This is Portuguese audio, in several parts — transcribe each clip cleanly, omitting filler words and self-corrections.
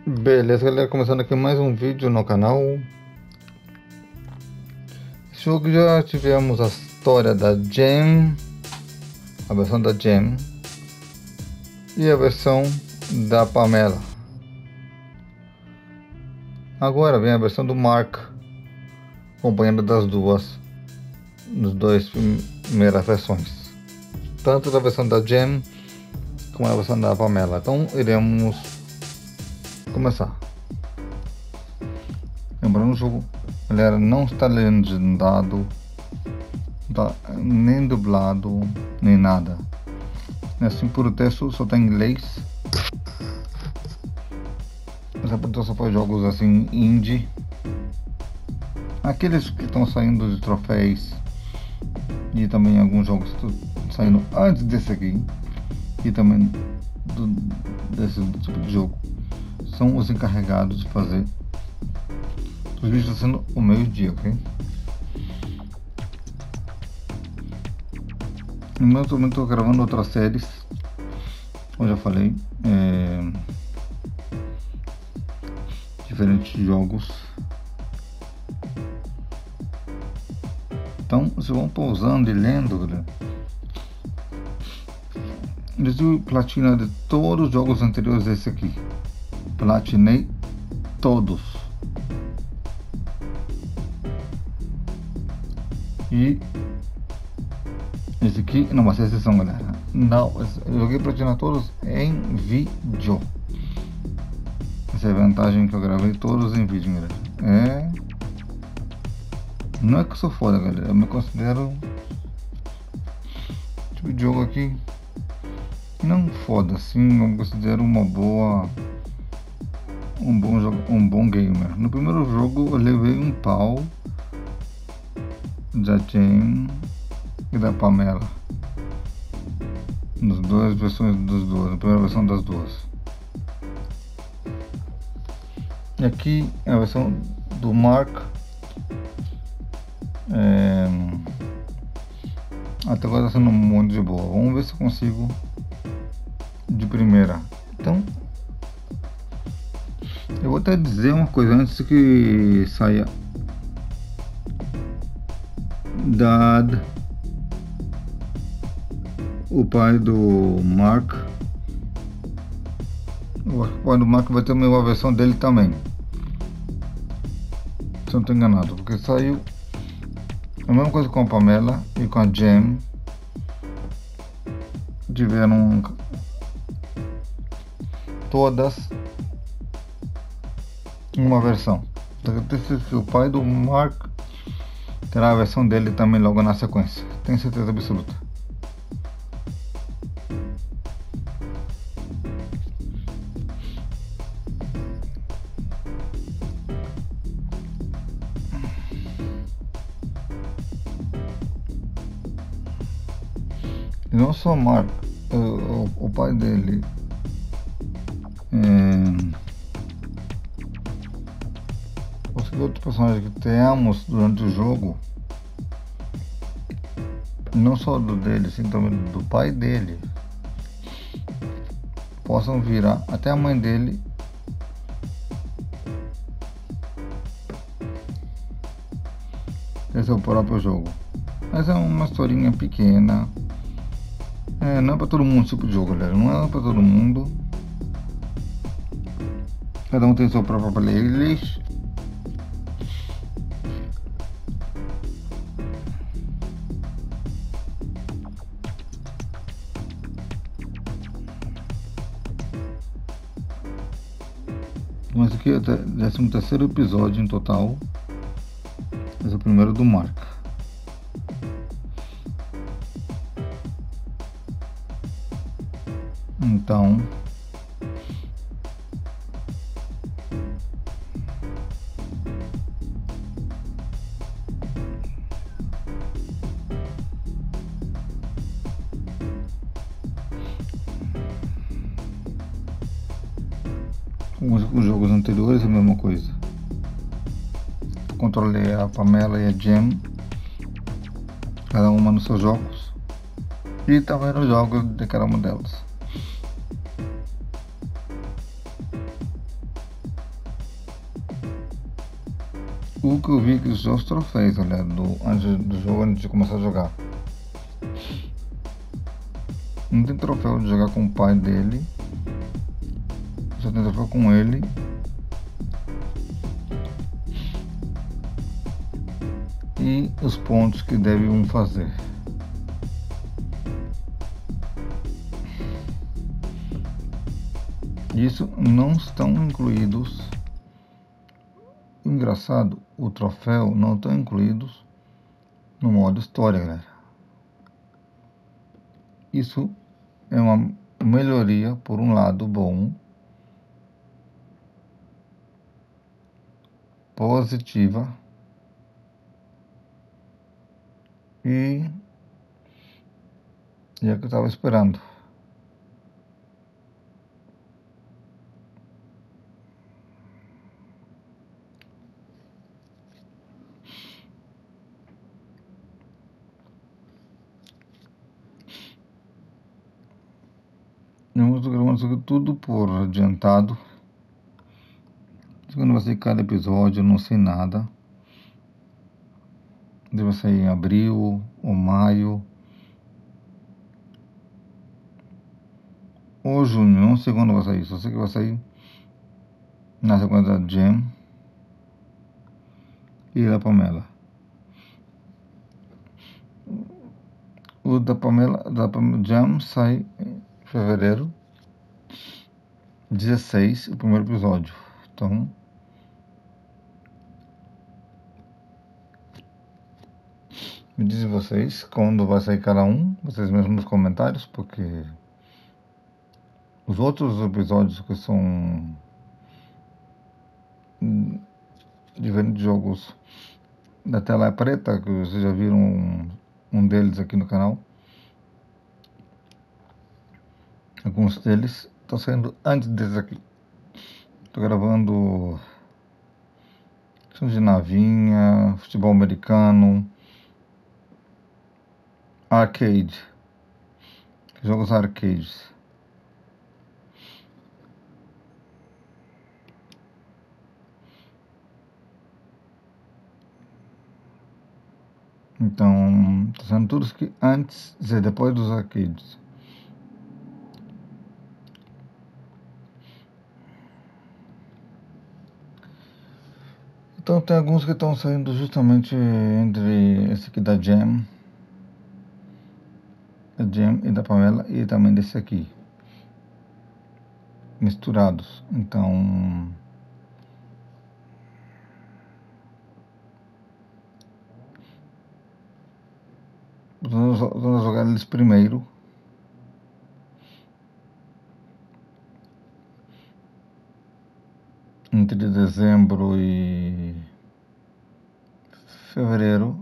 Beleza, galera, começando aqui mais um vídeo no canal. Esse jogo já tivemos a história da Gem, a versão da Gem e a versão da Pamela. Agora vem a versão do Mark, acompanhando das duas, nos dois primeiras versões, tanto da versão da Gem como a versão da Pamela. Então iremos começar. Lembrando, o jogo, galera, não está legendado, tá, nem dublado, nem nada. É assim, por o texto só tem inglês. Essa produção só faz jogos assim indie, aqueles que estão saindo de troféus, e também alguns jogos saindo antes desse aqui, e também desse tipo de jogo, são os encarregados de fazer os vídeos. Está sendo o meio-dia, ok? No momento também estou gravando outras séries, como já falei, diferentes jogos. Então vocês vão pausando e lendo, galera. Eu platina de todos os jogos anteriores a esse aqui. Platinei todos. E esse aqui não vai ser exceção, galera. Não, eu joguei platinar todos em vídeo. Essa é a vantagem, que eu gravei todos em vídeo, galera. Não é que eu sou foda, galera, eu me considero tipo de jogo aqui não foda assim, eu me considero um bom gamer. No primeiro jogo eu levei um pau da Jane e da Pamela, nas duas versões das duas, na primeira versão das duas. E aqui é a versão do Mark. Até agora está sendo muito de boa. Vamos ver se eu consigo de primeira. Então eu vou até dizer uma coisa antes que saia. Dad, o pai do Mark, o pai do Mark vai ter uma versão dele também, se eu não estou enganado, porque saiu a mesma coisa com a Pamela e com a Gem. Tiveram todas uma versão. O pai do Mark terá a versão dele também logo na sequência, tenho certeza absoluta. E não só Mark, o pai dele, os outros personagens que temos durante o jogo, não só do dele, sim, também do pai dele, possam virar até a mãe dele. Esse é o próprio jogo, mas é uma historinha pequena. Não é para todo mundo esse tipo de jogo, galera. Não é para todo mundo. Cada um tem sua própria playlist. Mas aqui é o 13º episódio em total. Esse é o primeiro do Mark. Então os jogos anteriores é a mesma coisa. Controlei a Pamela e a Gem, cada uma nos seus jogos, e também nos jogos de cada uma delas. o que eu vi que os troféus, olha, antes do jogo, antes de começar a jogar. Não tem troféu de jogar com o pai dele, só tem troféu com ele. E os pontos que deve um fazer. Isso não estão incluídos. Engraçado, o troféu não estão incluídos no modo história, galera. Isso é uma melhoria, por um lado bom, positiva, e é o que eu estava esperando. Eu estou gravando isso aqui tudo por adiantado. Quando vai sair cada episódio, eu não sei nada. Deve sair em abril ou maio ou junho, não sei quando vai sair. Só sei que vai sair na sequência da Jam e da Pamela. O da Pamela, Jam sai em fevereiro 16, o primeiro episódio. Então, me dizem vocês quando vai sair cada um, vocês mesmos nos comentários, porque os outros episódios que são diferentes jogos da tela é preta, que vocês já viram um deles aqui no canal. Alguns deles estão saindo antes desses aqui. Estou gravando de navinha, futebol americano, arcade, jogos arcades. Então, está sendo tudo que antes e depois dos arcades. Então tem alguns que estão saindo justamente entre esse aqui da Jam e da Pamela, e também desse aqui, misturados. Então, vamos jogar eles primeiro. Entre dezembro e fevereiro.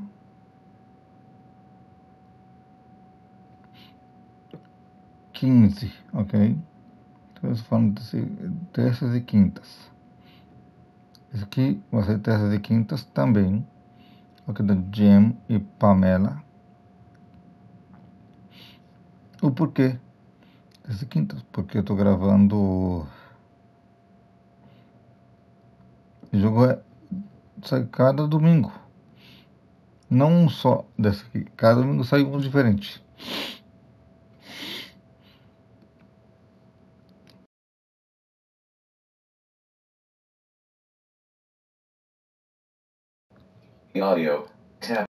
Ok? Então eles falam de terças e quintas. Esse aqui vai ser terças e quintas também. Aqui da Jam e Pamela. O porquê? Terças e quintas. Porque eu tô gravando. O jogo sai cada domingo. Não um só desse aqui. Cada domingo sai um diferente. Audio tab.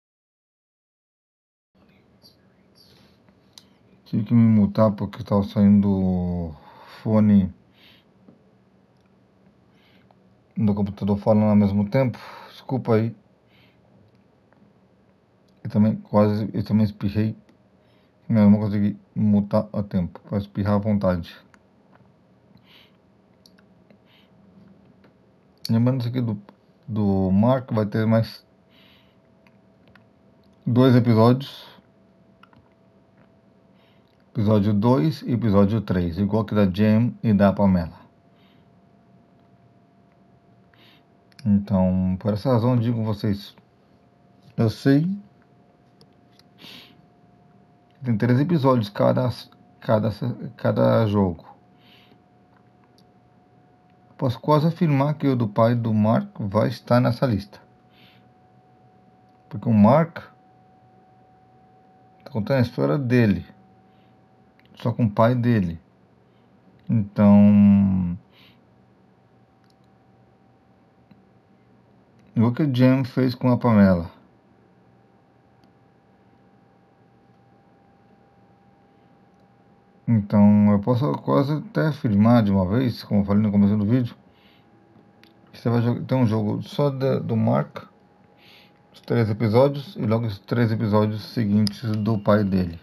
Tive que me mutar porque estava saindo fone do computador falando ao mesmo tempo. Desculpa aí. Eu também espirrei. Eu não consegui mutar a tempo para espirrar à vontade. Lembrando isso aqui do Mark, vai ter mais 2 episódios. Episódio 2 e episódio 3, igual que da Jam e da Pamela. Então, por essa razão eu digo a vocês, eu sei, tem 3 episódios cada jogo. Posso quase afirmar que o do pai do Mark vai estar nessa lista. Porque o Mark está contando a história dele, só com o pai dele. Então, igual que o Jam fez com a Pamela. Então, eu posso quase até afirmar de uma vez, como eu falei no começo do vídeo, que você vai ter um jogo só do Mark, os 3 episódios, e logo os 3 episódios seguintes do pai dele.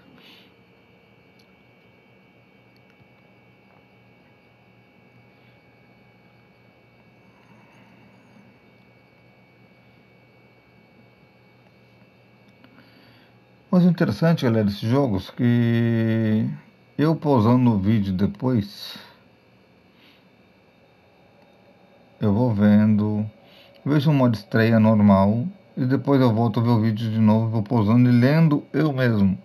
Mas o interessante, galera, desses jogos, que eu pausando o vídeo depois, eu vou vendo, vejo um modo estreia normal, e depois eu volto a ver o vídeo de novo, vou pausando e lendo eu mesmo.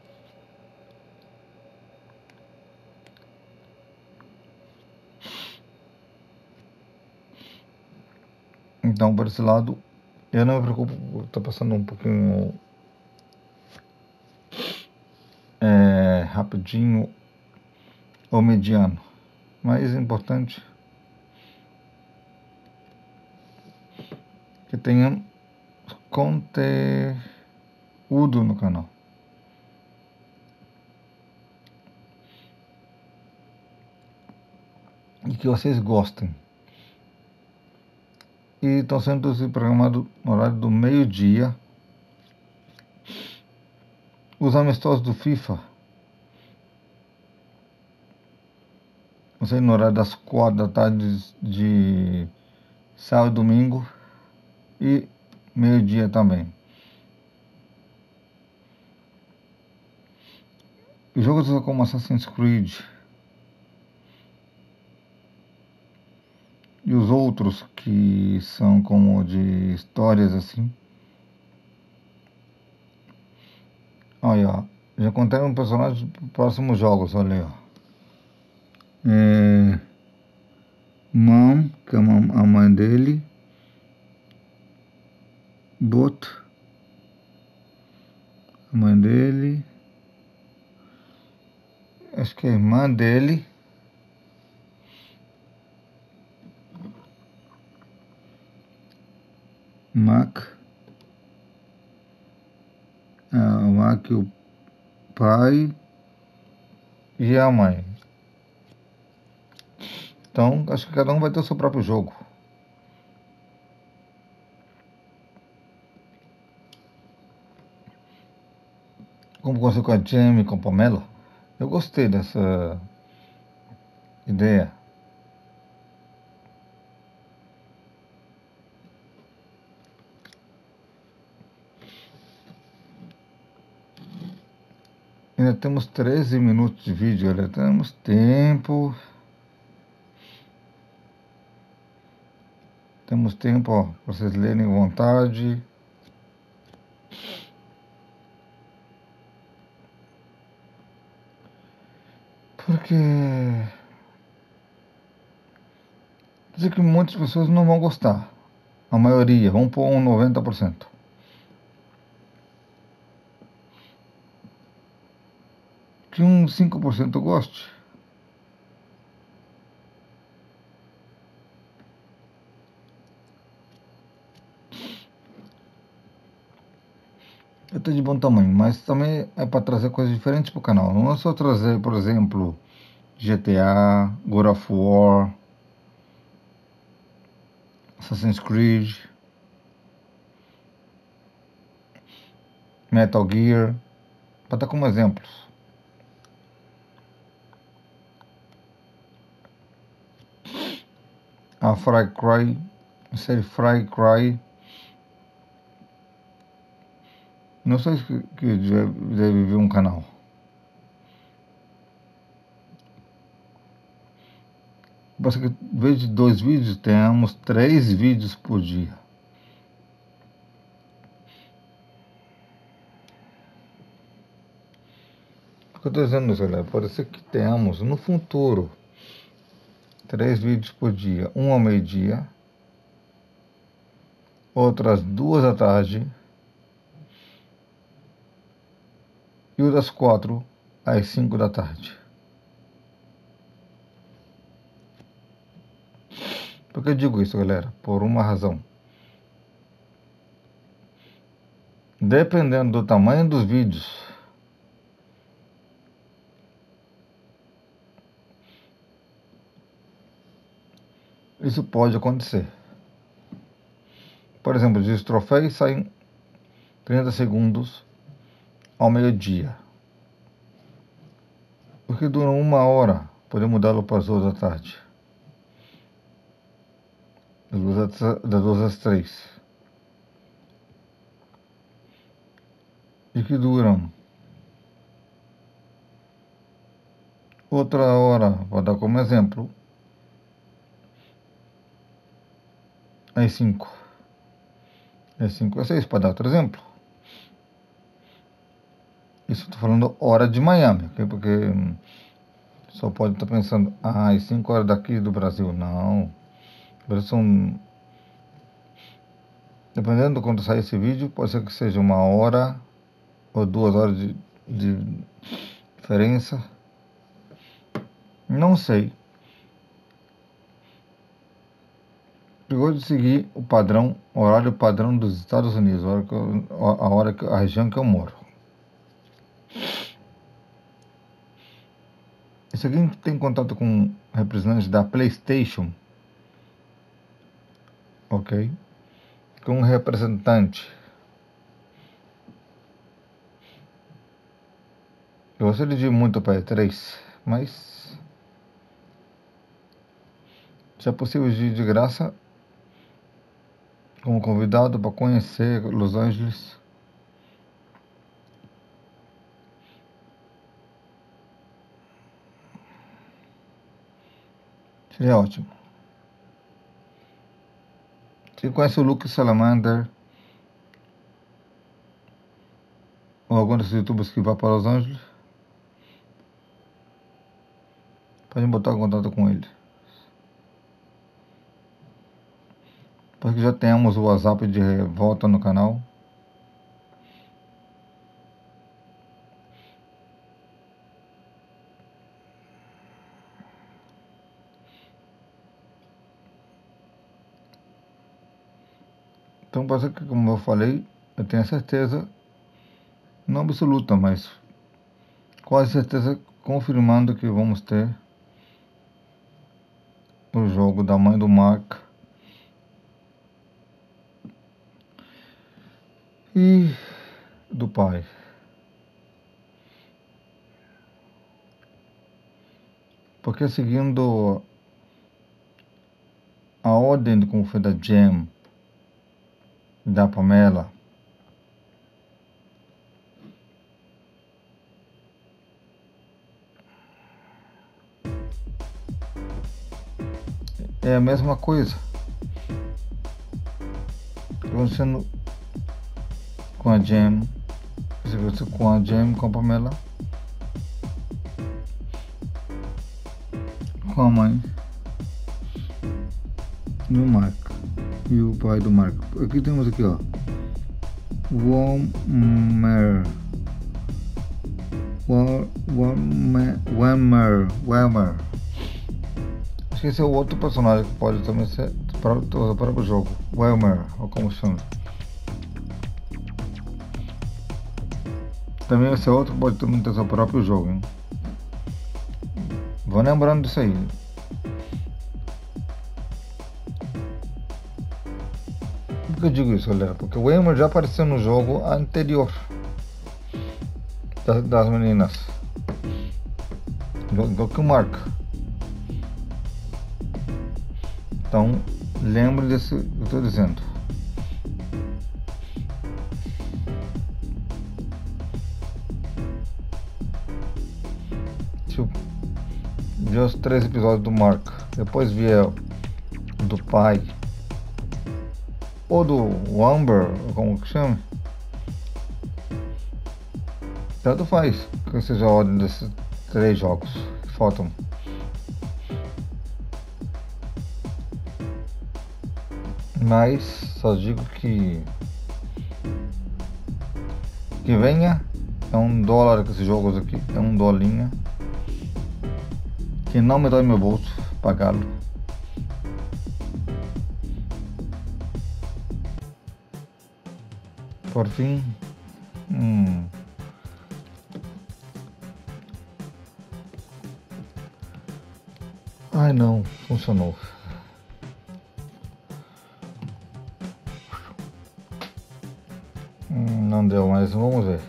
Então, por esse lado, eu não me preocupo, estou passando um pouquinho rapidinho ou mediano. Mas é importante que tenha conteúdo no canal. E que vocês gostem. E estão sendo programados no horário do meio-dia. Os amistosos do FIFA, não sei, no horário das 4 da tarde de sábado e domingo. E meio-dia também. Os jogos como Assassin's Creed e os outros que são como de histórias assim. Olha, ó, já contei um personagem dos próximos jogos, olha aí, ó. Mom, que é a mãe dele. Bot, a mãe dele. Acho que é a irmã dele. Mac. O Mac, o pai e a mãe. Então, acho que cada um vai ter o seu próprio jogo. Como aconteceu com a Jamie, com a Pamela, eu gostei dessa ideia. Ainda temos 13 minutos de vídeo, galera. Temos tempo. Temos tempo, ó, para vocês lerem à vontade. Porque dizer que muitas pessoas não vão gostar. A maioria, vão pôr um 90%. Que um 5% goste. Eu tô de bom tamanho, mas também é para trazer coisas diferentes pro canal. Não é só trazer, por exemplo, GTA, God of War, Assassin's Creed, Metal Gear, para dar como exemplos. A Far Cry, a série Far Cry. Não sei que deve ver um canal. Basta que em vez de 2 vídeos, tenhamos 3 vídeos por dia. O que eu estou dizendo, galera, pode ser que tenhamos no futuro 3 vídeos por dia, um ao meio-dia, outro às 2 da tarde e o das 4 às 5 da tarde. Por que eu digo isso, galera? Por uma razão. Dependendo do tamanho dos vídeos, isso pode acontecer. Por exemplo, os troféus saem 30 segundos ao meio-dia. Porque duram 1 hora, podemos mudá-lo para as 2 da tarde. Das 2 às 3. E que duram outra hora, vou dar como exemplo, às 5. Às 5 às 6, para dar outro exemplo. Isso estou falando hora de Miami, okay? Porque só pode estar pensando, às 5 horas daqui do Brasil. Não. São, dependendo de quando sair esse vídeo, pode ser que seja 1 hora ou 2 horas de diferença. Não sei. Eu gosto de seguir o padrão, o horário padrão dos Estados Unidos, a região que eu moro. Se alguém tem contato com representantes da PlayStation, ok? Com um representante, eu gostaria de ir muito para E3, mas se é possível de graça, como convidado para conhecer Los Angeles, seria ótimo. Se conhece o Luke Salamander ou algum desses youtubers que vá para Los Angeles, pode botar em contato com ele. Para que já tenhamos o WhatsApp de volta no canal. Então pode ser que, como eu falei, eu tenho certeza, não absoluta, mas quase certeza, confirmando que vamos ter o jogo da mãe do Mark e do pai. Porque seguindo a ordem de como foi da Jam, da Pamela, é a mesma coisa acontecendo com a Jam, com a Jam, com a Pamela, com a mãe do Mark e o pai do Mark. Aqui temos aqui, ó, Walmer. Acho que esse é o outro personagem que pode também ser para o próprio jogo. Walmer, ou como chama. Também esse outro pode também ter seu próprio jogo, hein? Vou lembrando disso aí. Por que eu digo isso, galera? Porque o Walmer já apareceu no jogo anterior das meninas, igual que o Mark. Então lembre desse que eu estou dizendo. Se eu ver os 3 episódios do Mark, depois vier do pai ou do Amber, como que chama, tanto faz que seja a ordem desses 3 jogos que faltam. Mas só digo que venha. É $1 com esses jogos aqui. É $1. Que não me dói meu bolso pagá-lo. Por fim, ai não, funcionou. Não deu, mas vamos ver.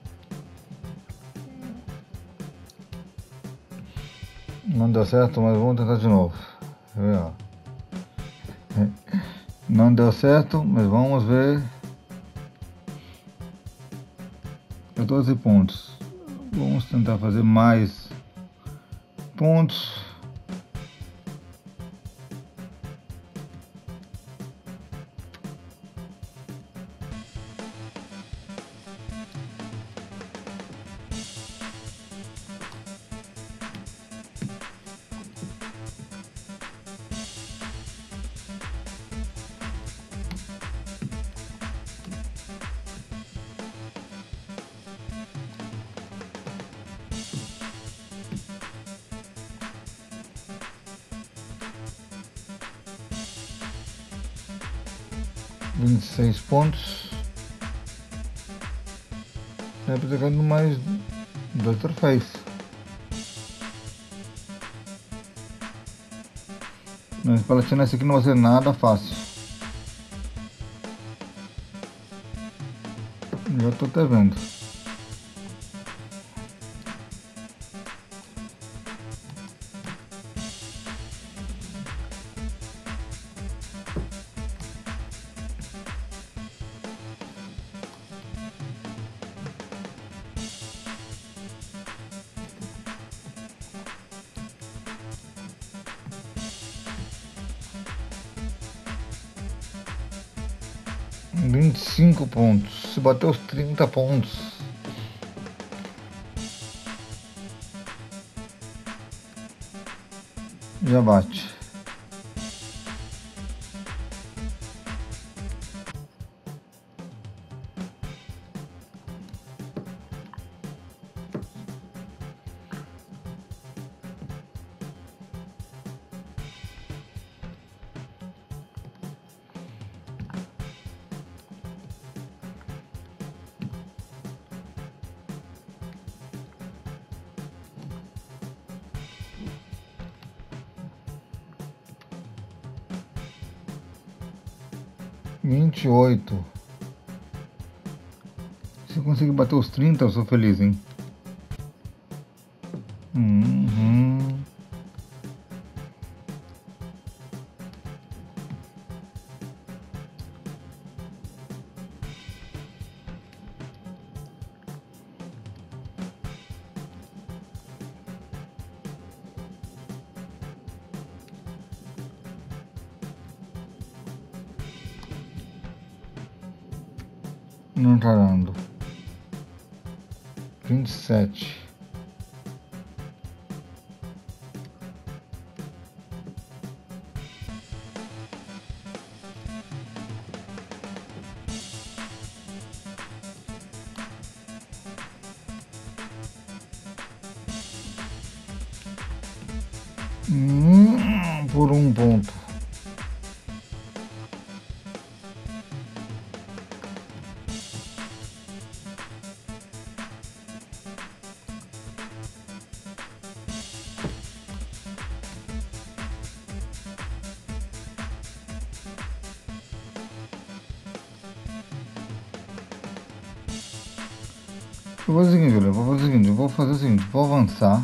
Não deu certo, mas vamos tentar de novo. Não deu certo, mas vamos ver. 14 pontos. Vamos tentar fazer mais pontos. $26 pontos. É para ter mais 2 troféus. Mas Palestina, esse aqui não vai ser nada fácil. Já estou até vendo. $25 pontos. Se bater os 30 pontos, já bate. $28. Se eu conseguir bater os 30, eu sou feliz, hein? Não tá dando. 27. Por 1 ponto. Eu vou fazer o seguinte, vou avançar.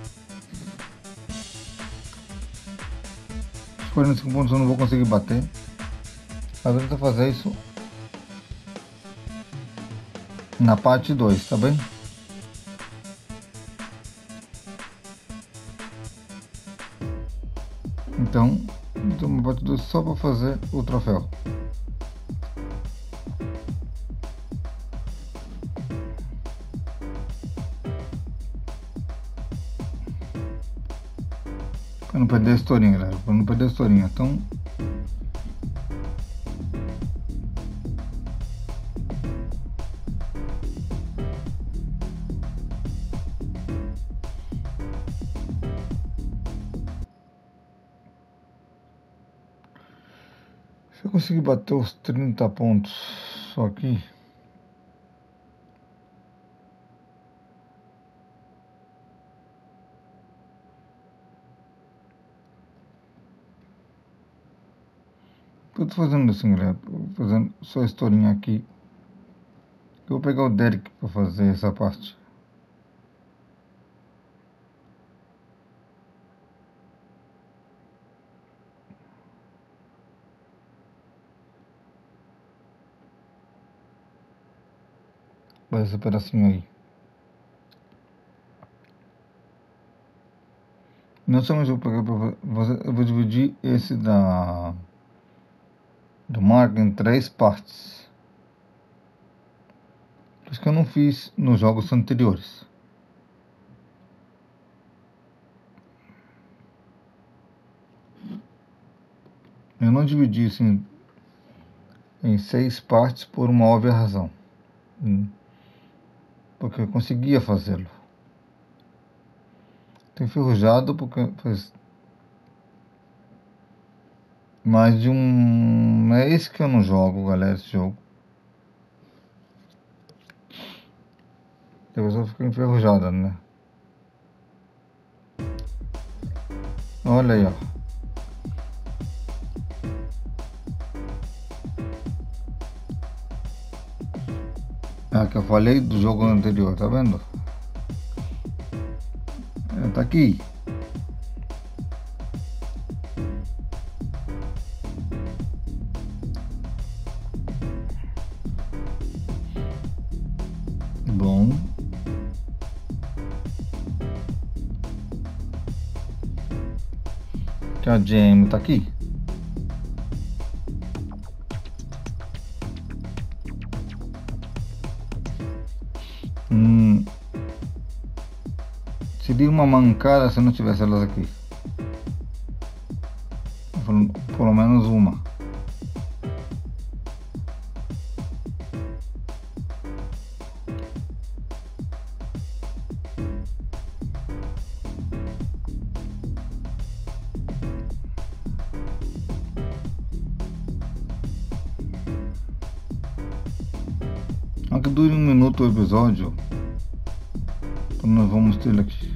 Os 45 pontos eu não vou conseguir bater. Mas vou tentar fazer isso na parte 2, tá bem? Então uma parte 2 só para fazer o troféu. Para não perder a historinha, galera. Para não perder a historinha. Então Se eu conseguir bater os 30 pontos só aqui. Eu tô fazendo assim, galera. Fazendo só a historinha aqui. Eu vou pegar o Derek para fazer essa parte. Vai esse pedacinho aí. Não somente eu vou pegar para fazer, eu vou dividir esse do Mark em 3 partes. Isso que eu não fiz nos jogos anteriores. Eu não dividi isso em 6 partes por uma óbvia razão. Porque eu conseguia fazê-lo. Tô enferrujado porque faz mais de um mês que eu não jogo, galera, esse jogo. A pessoa fica enferrujada, né? Olha aí, ó. É que eu falei do jogo anterior, tá vendo? Tá aqui. Bom. Que a Jamie tá aqui. Seria uma mancada se não tivesse elas aqui. Pelo menos uma. Aunque dure 1 minuto o episódio, então nós vamos ter aqui.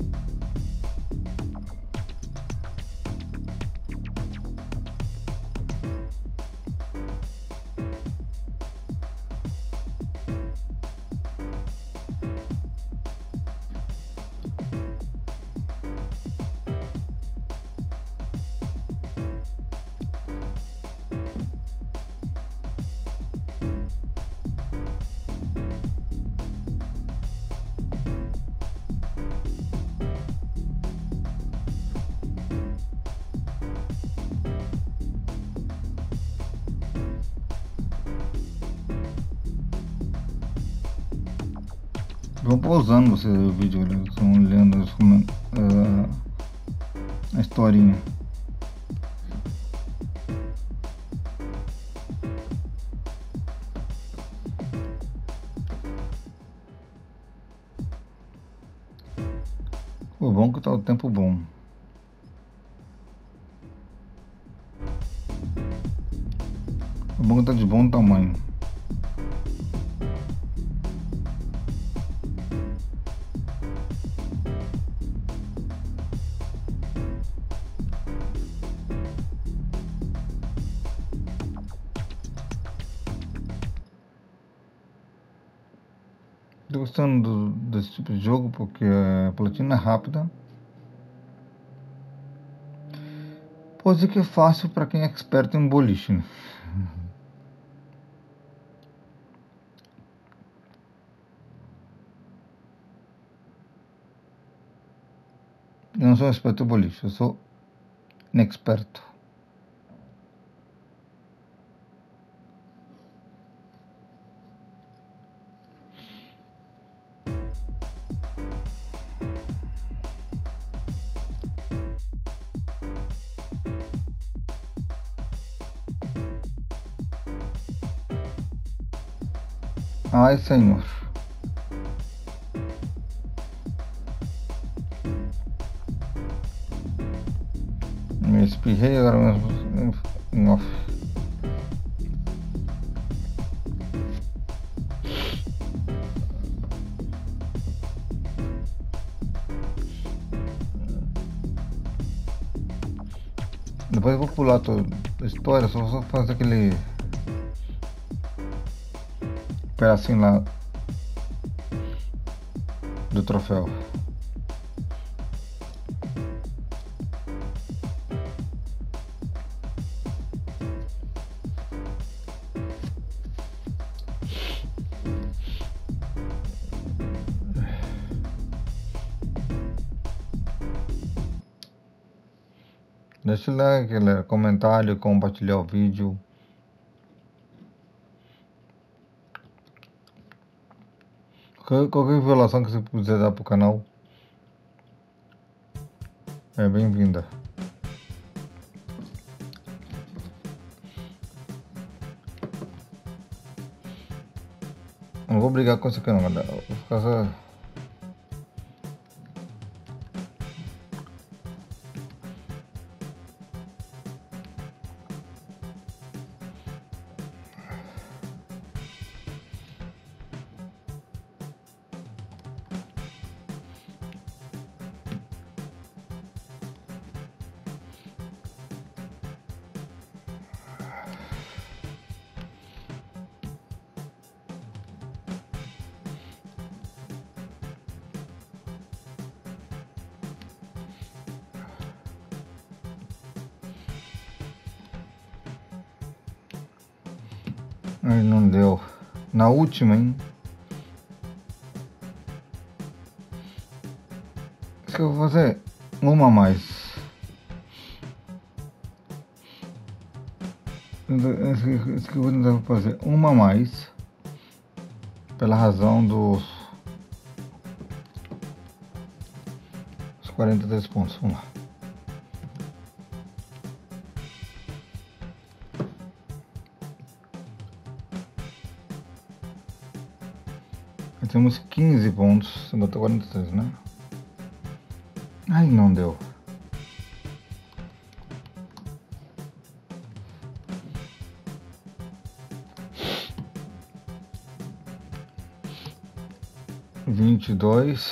Vou pausando você o vídeo, galera. Estão lendo a historinha. O bom que tá o tempo bom. O bom que tá de bom tamanho. Tô gostando desse tipo de jogo porque a platina é rápida. Pode dizer que é fácil para quem é experto em boliche, né? Eu não sou experto em boliche, eu sou inexperto. Ai, Senhor. Me espirrei agora mesmo em off. Depois eu vou pular toda a história, só fazer aquele pedacinho lá do troféu. Deixa o like, galera, comentário, compartilhar o vídeo. Qualquer violação que você quiser dar pro canal é bem-vinda. Não vou brigar com isso aqui não, galera. Vou ficar só... Ai, não deu. Na última, hein? Isso que eu vou fazer uma a mais. Isso que eu vou tentar fazer uma a mais. Pela razão dos 43 pontos. Vamos lá. Temos 15 pontos, você botou 43, né? Ai, não deu. Vinte e dois.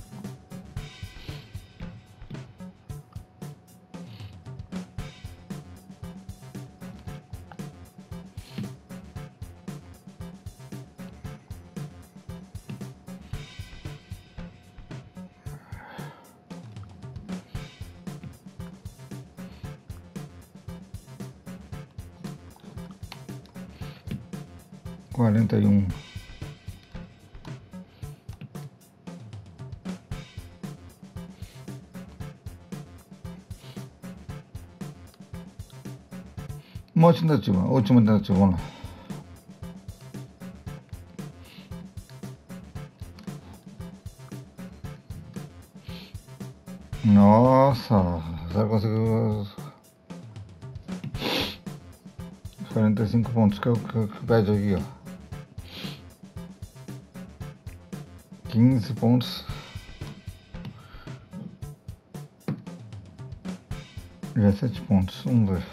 Quarenta e um. Uma última tentativa, vamos lá. Nossa, já conseguiu 45 pontos que eu pede aqui, ó. 15 pontos. 17 pontos. Vamos ver.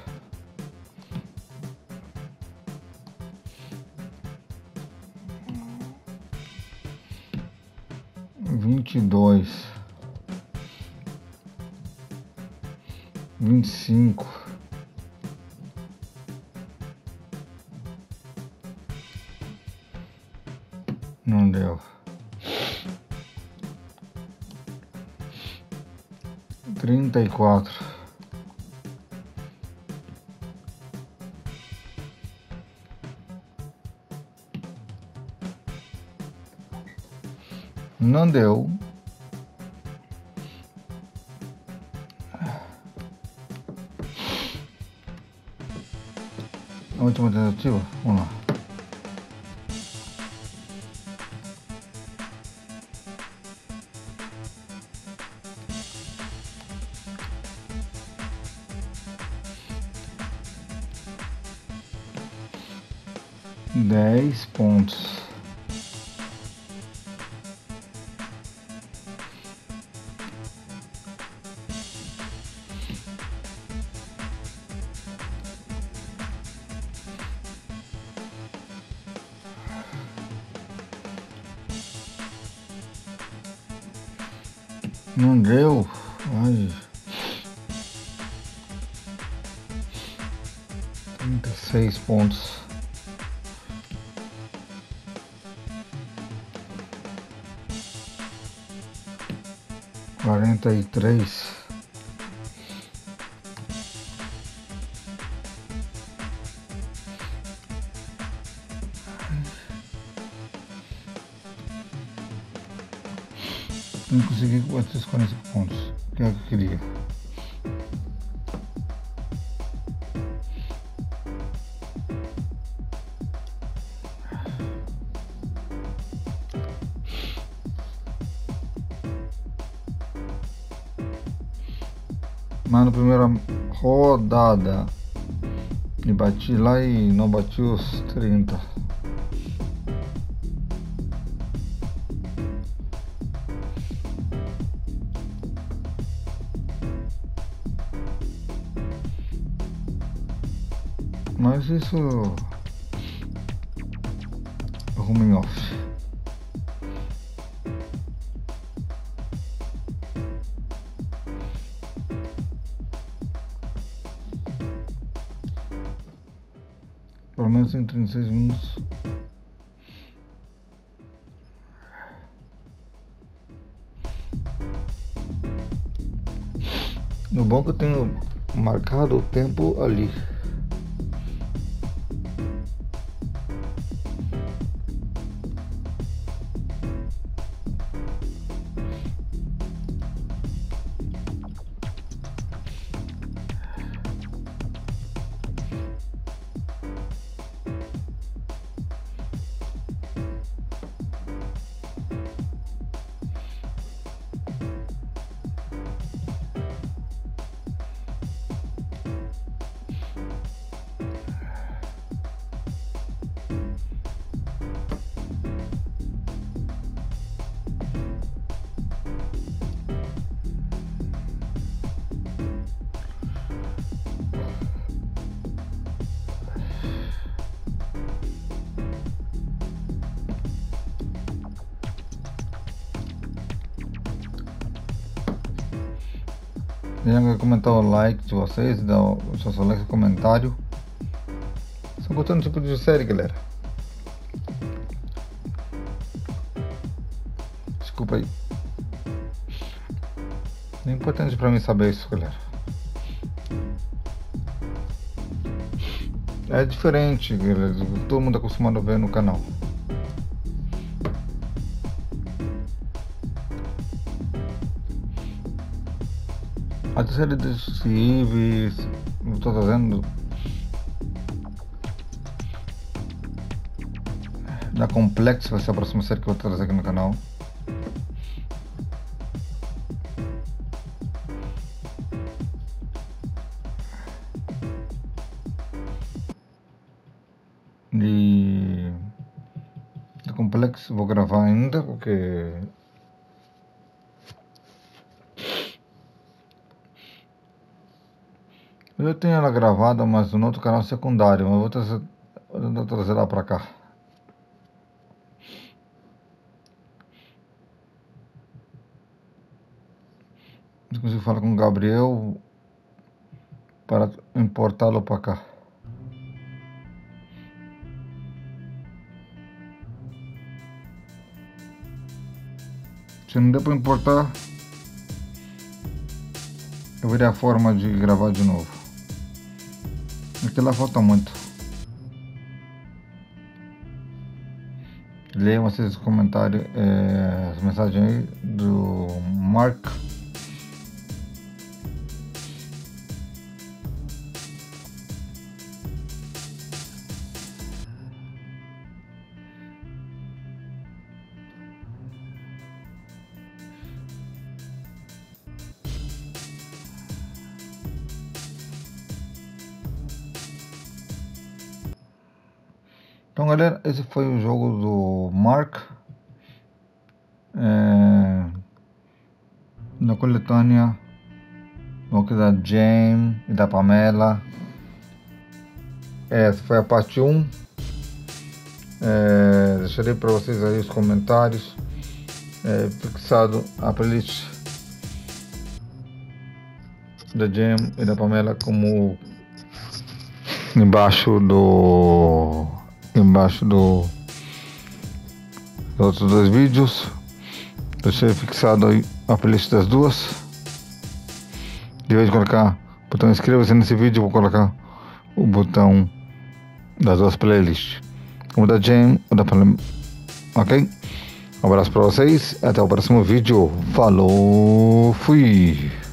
Vinte e dois. 25. Não deu. 34. Não deu. A última tentativa, vamos lá. Dez pontos. Não deu. Ai. 36 pontos. Quarenta e três. Não consegui 445 pontos, que é o que eu queria. Mas na primeira rodada e bati lá e não bati os 30. Mas isso arruma em off. Pelo menos em 36 minutos. No bom que eu tenho marcado o tempo ali. Deixa eu comentar o like de vocês, deixa seu like e comentário. Estão gostando do tipo de série, galera? Desculpa aí. É importante pra mim saber isso, galera. É diferente, galera, do que todo mundo é acostumado a ver no canal. A série de civis, eu estou trazendo da Complex, vai ser a próxima série que eu vou trazer aqui no canal. E da Complex vou gravar ainda, porque eu tenho ela gravada, mas no outro canal secundário, mas vou trazer lá pra cá. Eu consigo falar com o Gabriel para importá-lo pra cá. Se não der pra importar, eu verei a forma de gravar de novo. Aqui lá falta muito. Leiam esses comentários, as mensagens aí do Mark. Então, galera, esse foi o jogo do Mark na coletânea da James e da Pamela. Essa foi a parte 1. Deixarei para vocês aí os comentários, fixado a playlist da James e da Pamela como embaixo dos outros dois vídeos. Deixei fixado aí a playlist das duas. De vez de colocar o botão inscreva-se nesse vídeo, vou colocar o botão das duas playlists, uma da Jam, uma da Palem. Ok? Um abraço pra vocês, até o próximo vídeo. Falou, fui!